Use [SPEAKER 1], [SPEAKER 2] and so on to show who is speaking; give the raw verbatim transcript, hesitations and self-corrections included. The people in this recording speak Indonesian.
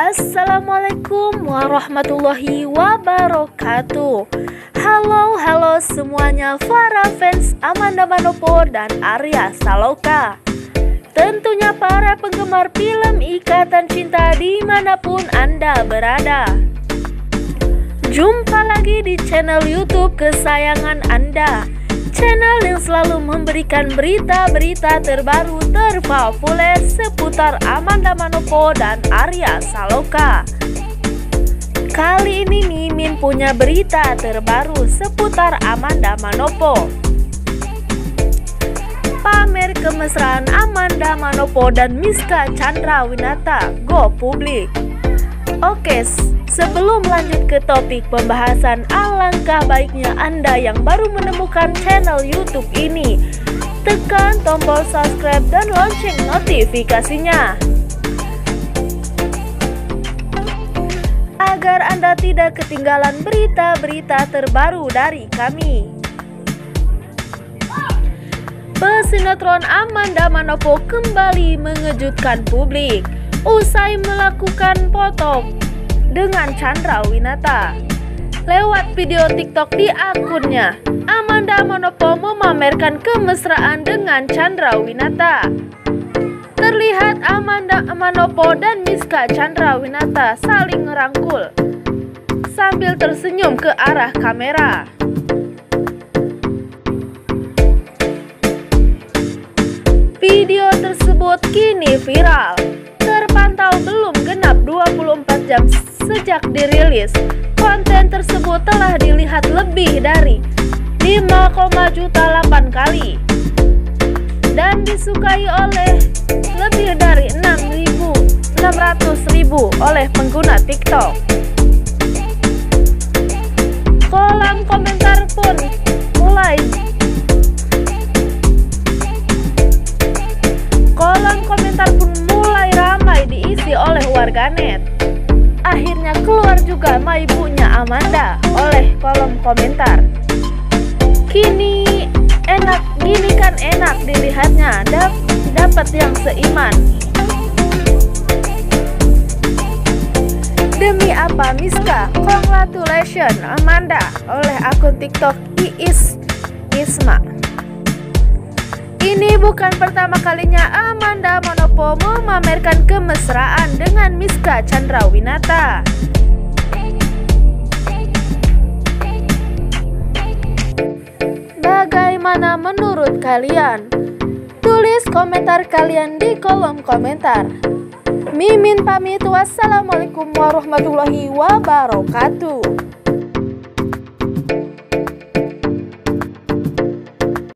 [SPEAKER 1] Assalamualaikum warahmatullahi wabarakatuh. Halo, halo semuanya para fans Amanda Manopo dan Arya Saloka. Tentunya para penggemar film Ikatan Cinta dimanapun Anda berada. Jumpa lagi di channel YouTube kesayangan Anda, channel yang selalu memberikan berita-berita terbaru terpopuler seputar Amanda Manopo dan Arya Saloka. Kali ini Mimin punya berita terbaru seputar Amanda Manopo. Pamer kemesraan Amanda Manopo dan Miska Chandrawinata go publik. Oke, sebelum lanjut ke topik pembahasan, alangkah baiknya Anda yang baru menemukan channel YouTube ini tekan tombol subscribe dan lonceng notifikasinya agar Anda tidak ketinggalan berita-berita terbaru dari kami. Pesinetron Amanda Manopo kembali mengejutkan publik usai melakukan foto dengan Chandrawinata. Lewat video TikTok di akunnya, Amanda Manopo memamerkan kemesraan dengan Chandrawinata. Terlihat Amanda Manopo dan Miska Chandrawinata saling merangkul sambil tersenyum ke arah kamera. Video tersebut kini viral, terpantau belum genap dua puluh empat jam sejak dirilis. Konten tersebut telah dilihat lebih dari lima koma juta delapan kali dan disukai oleh lebih dari enam ratus ribu oleh pengguna TikTok. Kolom komentar pun mulai Kolom komentar pun mulai ramai diisi oleh warganet. Akhirnya keluar juga ma ibunya Amanda oleh kolom komentar. Kini enak, gini kan enak dilihatnya, dap, dapat yang seiman. Demi apa Miska? Congratulations Amanda oleh akun TikTok Iis Isma. Ini bukan pertama kalinya Amanda Manopo memamerkan kemesraan dengan Miska Chandrawinata. Bagaimana menurut kalian? Tulis komentar kalian di kolom komentar. Mimin pamit, wassalamualaikum warahmatullahi wabarakatuh.